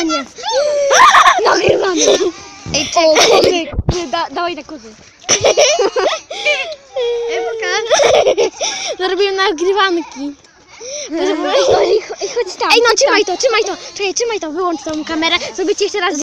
nagrywanie. Nagrywanie. Ej, O, czekaj. kozy. Dawaj na kozy. Ej, pokaż. Zrobiłem nagrywanki. Chodź tam. Ej, no trzymaj to. Czekaj, trzymaj to, wyłącz tą kamerę. Zrobię ci jeszcze raz